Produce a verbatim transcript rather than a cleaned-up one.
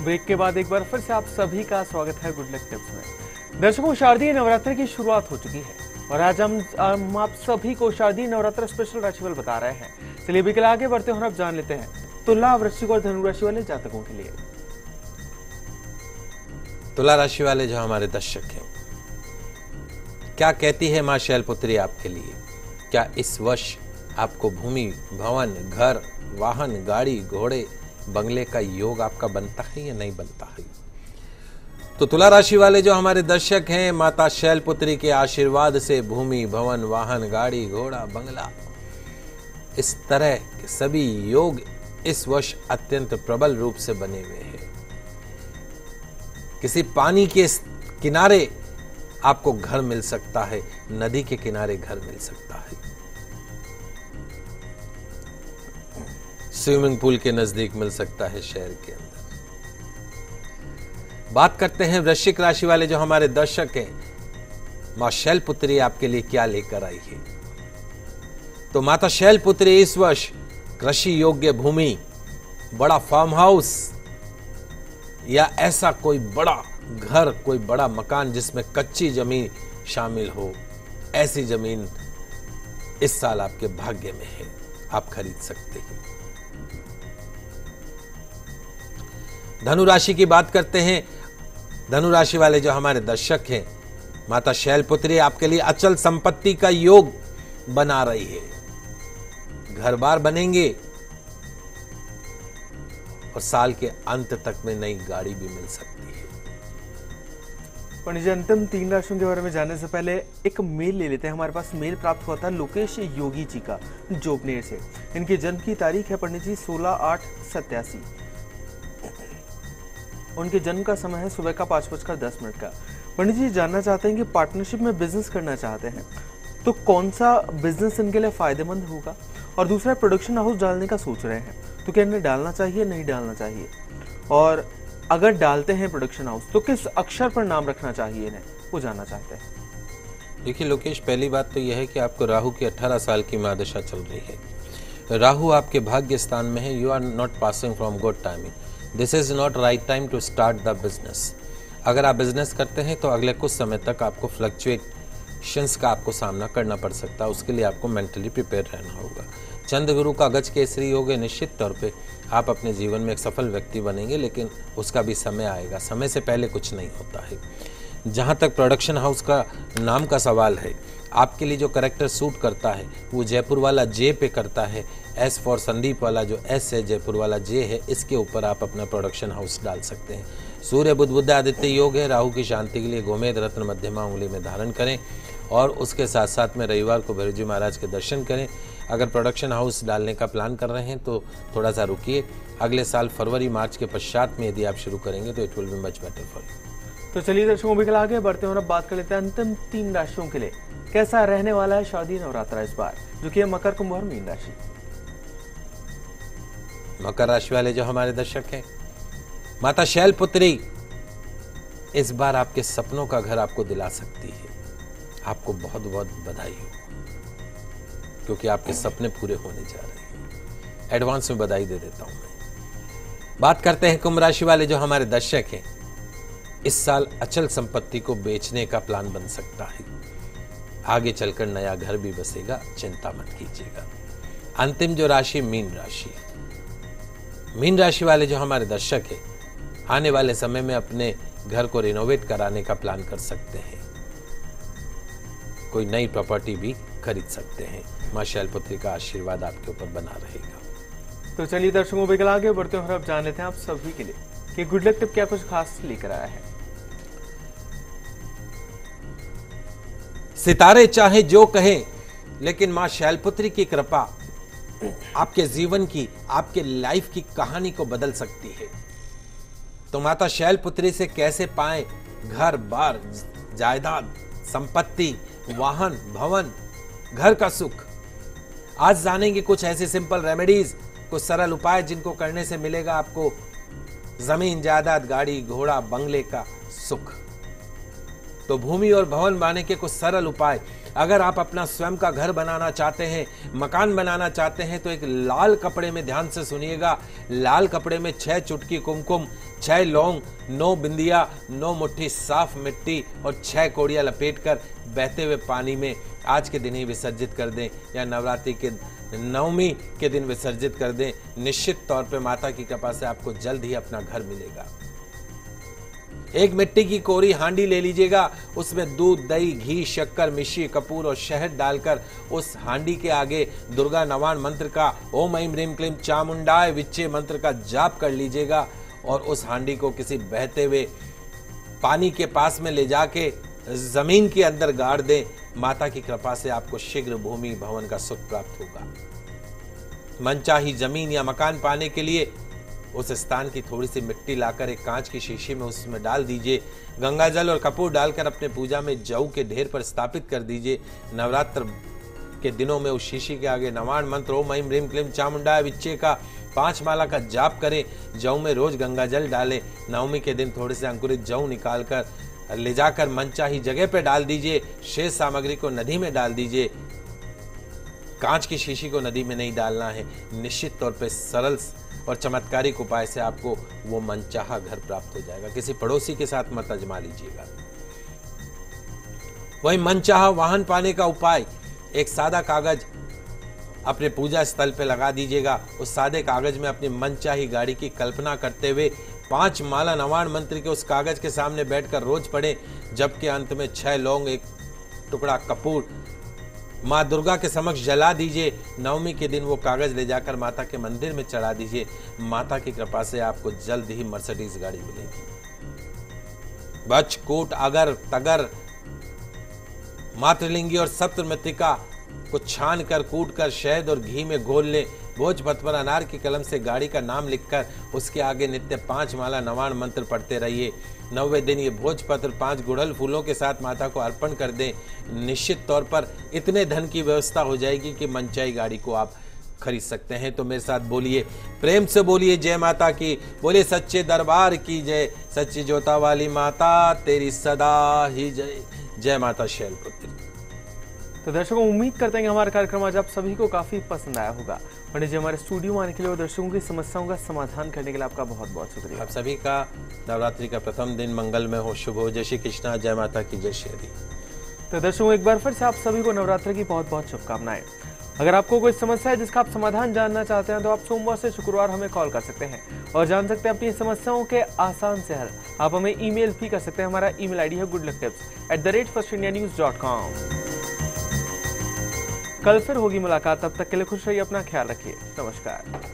Break के बाद एक बार फिर से आप सभी का स्वागत है गुड लक टिप्स में। दर्शकों, शारदीय नवरात्र की शुरुआत हो चुकी है और आज हम, हम आप सभी को शारदीय नवरात्र स्पेशल राशिफल बता रहे हैं। चलिए बिकल आगे बढ़ते हैं और अब जान लेते हैं तुला, वृश्चिक और धनु राशि वाले जातकों के लिए। तुला राशि वाले जो हमारे दर्शक हैं, क्या कहती है मां शैलपुत्री आपके लिए? क्या इस वर्ष आपको भूमि, भवन, घर, वाहन, गाड़ी, घोड़े, बंगले का योग आपका बनता है या नहीं बनता है? तो तुला राशि वाले जो हमारे दर्शक हैं, माता शैलपुत्री के आशीर्वाद से भूमि, भवन, वाहन, गाड़ी, घोड़ा, बंगला, इस तरह के सभी योग इस वर्ष अत्यंत प्रबल रूप से बने हुए हैं। किसी पानी के किनारे आपको घर मिल सकता है, नदी के किनारे घर मिल सकता है, स्विमिंग पूल के नजदीक मिल सकता है, शहर के अंदर। बात करते हैं वृश्चिक राशि वाले जो हमारे दर्शक हैं, मां शैलपुत्री आपके लिए क्या लेकर आई है? तो माता शैलपुत्री इस वर्ष कृषि योग्य भूमि, बड़ा फार्म हाउस या ऐसा कोई बड़ा घर, कोई बड़ा मकान जिसमें कच्ची जमीन शामिल हो, ऐसी जमीन इस साल आपके भाग्य में है, आप खरीद सकते हैं। धनु राशि की बात करते हैं। धनु राशि वाले जो हमारे दर्शक हैं, माता शैलपुत्री आपके लिए अचल संपत्ति का योग बना रही है। घर बार बनेंगे और साल के अंत तक में नई गाड़ी भी मिल सकती है। पंडित जी, अंतिम तीन राशियों के बारे में जानने से पहले एक मेल ले लेते हैं। हमारे पास मेल प्राप्त हुआ था लोकेश योगी जी का, जोबनेर से। इनकी जन्म की तारीख है पंडित जी सोलह आठ सत्यासी। उनके जन्म का समय है सुबह का पांच बजकर दस मिनट का। पंडित जी जानना चाहते हैं कि पार्टनरशिप में बिजनेस करना चाहते हैं तो कौन सा बिजनेस इनके लिए फायदेमंद होगा, और दूसरा प्रोडक्शन हाउस डालने का सोच रहे हैं तो क्या इन्हें डालना चाहिए नहीं डालना चाहिए, और अगर डालते हैं प्रोडक्शन हाउस तो किस अक्षर पर नाम रखना चाहिए इन्हें, वो जानना चाहते हैं। देखिए लोकेश, पहली बात तो यह है कि आपको राहु की अठारह साल की महादशा चल रही है। राहु आपके भाग्य स्थान में है। You are not passing from good timing. This is not right time to start the business. अगर आप बिजनेस करते हैं तो अगले कुछ समय तक आपको फ्लक्चुएशंस का आपको सामना करना पड़ सकता है। उसके लिए आपको मेंटली प्रिपेयर रहना होगा। चंद्र गुरु का गज केसरी योग है। निश्चित तौर पे आप अपने जीवन में एक सफल व्यक्ति बनेंगे, लेकिन उसका भी समय आएगा। समय से पहले कुछ नहीं होता है। जहाँ तक प्रोडक्शन हाउस का नाम का सवाल है, आपके लिए जो करेक्टर सूट करता है वो जयपुर वाला जे पे करता है। एस फॉर संदीप वाला जो एस है, जयपुर वाला जे है, इसके ऊपर आप अपना प्रोडक्शन हाउस डाल सकते हैं। सूर्य बुध बुध आदित्य योग है। राहु की शांति के लिए गोमेद रत्न मध्यमा उंगली में धारण करें और उसके साथ साथ में रविवार को भैरव जी महाराज के दर्शन करें। अगर प्रोडक्शन हाउस डालने का प्लान कर रहे हैं तो थोड़ा सा रुकिए। अगले साल फरवरी मार्च के पश्चात में यदि आप शुरू करेंगे तो it will be much better for you. तो चलिए दर्शकों, बिकल आगे बढ़ते हैं और अब बात कर लेते हैं अंतिम तीन राशियों के लिए कैसा रहने वाला है शारदीय नवरात्र इस बार, जो कि है मकर, कुंभ और मीन राशि। मकर राशि वाले जो हमारे दर्शक हैं, माता शैलपुत्री इस बार आपके सपनों का घर आपको दिला सकती है। आपको बहुत बहुत बधाई हो, क्योंकि आपके सपने पूरे होने जा रहे हैं। एडवांस में बधाई दे देता हूं मैं। बात करते हैं कुंभ राशि वाले जो हमारे दर्शक हैं। इस साल अचल संपत्ति को बेचने का प्लान बन सकता है। आगे चलकर नया घर भी बसेगा, चिंता मत कीजिएगा। अंतिम जो राशि मीन राशि। मीन राशि वाले जो हमारे दर्शक हैं, आने वाले समय में अपने घर को रिनोवेट कराने का प्लान कर सकते हैं। कोई नई प्रॉपर्टी भी खरीद सकते हैं। मां शैलपुत्री का आशीर्वाद आपके ऊपर बना रहेगा। तो चलिए दर्शकों, बिकल आगे बढ़ते हैं और अब जान लेते हैं आप सभी के लिए कि गुड लक टिप क्या कुछ खास लेकर आया है। सितारे चाहे जो कहें, लेकिन मां शैलपुत्री की कृपा आपके जीवन की, आपके लाइफ की कहानी को बदल सकती है। तो माता शैलपुत्री से कैसे पाएं घर बार, जायदाद, संपत्ति, वाहन, भवन, घर का सुख, आज जानेंगे कुछ ऐसे सिंपल रेमेडीज, कुछ सरल उपाय जिनको करने से मिलेगा आपको जमीन, जायदाद, गाड़ी, घोड़ा, बंगले का सुख। तो भूमि और भवन बनाने के कुछ सरल उपाय। अगर आप अपना स्वयं का घर बनाना चाहते हैं, मकान बनाना चाहते हैं, तो एक लाल कपड़े में ध्यान से सुनिएगा। लाल कपड़े में छह चुटकी कुमकुम, छह लौंग, नौ बिंदिया, नौ मुट्ठी साफ मिट्टी और छह कोड़ियां लपेटकर बहते हुए पानी में आज के दिन ही विसर्जित कर दें या नवरात्रि के नवमी के दिन विसर्जित कर दें। निश्चित तौर पे माता की कृपा से आपको जल्द ही अपना घर मिलेगा। एक मिट्टी की कोरी हांडी ले लीजिएगा, उसमें दूध, दही, घी, शक्कर, मिश्री, कपूर और शहद डालकर उस हांडी के आगे दुर्गा नवाण मंत्र का ओम ऐं ह्रीं क्लीं चामुंडाय विच्चे मंत्र का जाप कर लीजिएगा और उस हांडी को किसी बहते हुए पानी के पास में ले जाके जमीन के अंदर गाड़ दें। माता की कृपा से आपको शीघ्र भूमि भवन का सुख प्राप्त होगा। मनचाही जमीन या मकान पाने के लिए उस स्थान की थोड़ी सी मिट्टी लाकर एक कांच की शीशी में उसमें डाल दीजिए। गंगा जल और कपूर डालकर अपने पूजा में जौ के ढेर पर स्थापित कर दीजिए। नवरात्र के दिनों में उस शीशी के आगे नवाण मंत्र ओम ऐं ह्रीं क्लीं चामुंडाय विच्चे का पांच माला का जाप करें। जौ में रोज गंगा जल डालें। नवमी के दिन थोड़े से अंकुरित जौ निकालकर ले जाकर मनचाही जगह पे डाल दीजिए। शेष सामग्री को नदी में डाल दीजिए। कांच की शीशी को नदी में नहीं डालना है। निश्चित तौर पे सरल और चमत्कारिक उपाय से आपको वो मनचाहा घर प्राप्त हो जाएगा। किसी पड़ोसी के साथ मत आजमा लीजिएगा। वही मनचाहा वाहन पाने का उपाय, एक सादा कागज अपने पूजा स्थल पे लगा दीजिएगा। उस सादे कागज में अपनी मनचाही गाड़ी की कल्पना करते हुए पांच माला नवाण मंत्र के उस कागज के सामने बैठकर रोज पढ़ें। जबकि अंत में छह लौंग, एक टुकड़ा कपूर माँ दुर्गा के समक्ष जला दीजिए। नवमी के दिन वो कागज ले जाकर माता के मंदिर में चढ़ा दीजिए। माता की कृपा से आपको जल्द ही मर्सिडीज गाड़ी मिलेगी। बच, कूट, अगर, तगर, मातृलिंगी और सप्त मृतिका को छान कर कूट कर शहद और घी में घोल लें। भोजपत्र पर अनार की कलम से गाड़ी का नाम लिखकर उसके आगे नित्य पांच माला नवाण मंत्र पढ़ते रहिए। नौवे दिन ये भोजपत्र पांच गुड़हल फूलों के साथ माता को अर्पण कर दें। निश्चित तौर पर इतने धन की व्यवस्था हो जाएगी कि मनचाही गाड़ी को आप खरीद सकते हैं। तो मेरे साथ बोलिए, प्रेम से बोलिए जय माता की, बोलिए सच्चे दरबार की जय, सच्ची जोता वाली माता तेरी सदा ही जय। जय माता शैलपुत्री। तो दर्शकों, उम्मीद करते हैं कि हमारा कार्यक्रम आज आप सभी को काफी पसंद आया होगा। पंडित जी हमारे स्टूडियो में आने के लिए और दर्शकों की समस्याओं का समाधान करने के लिए आपका बहुत बहुत शुक्रिया। आप सभी का नवरात्रि का प्रथम दिन मंगलमय हो, शुभ हो। जय श्री कृष्णा, जय माता की, जय श्री हरि। तो दर्शकों, एक बार फिर से आप सभी को नवरात्र की बहुत बहुत शुभकामनाएं। अगर आपको कोई समस्या है जिसका आप समाधान जानना चाहते हैं तो आप सोमवार से शुक्रवार हमें कॉल कर सकते हैं और जान सकते हैं अपनी समस्याओं के आसान से हल। आप हमें ईमेल भी कर सकते हैं। हमारा ईमेल आईडी है good luck tips at the rate first India news dot com. कल फिर होगी मुलाकात, तब तक के लिए खुश रहिए, अपना ख्याल रखिए। नमस्कार।